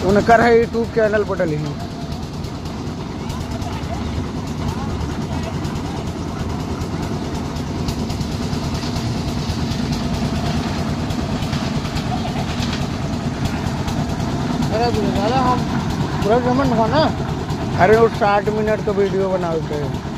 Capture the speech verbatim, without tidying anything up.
उनकर है YouTube channel पर डली हैं। अरे हम पूरा जमन हो ना, अरे वो साठ मिनट का वीडियो बनाते हैं।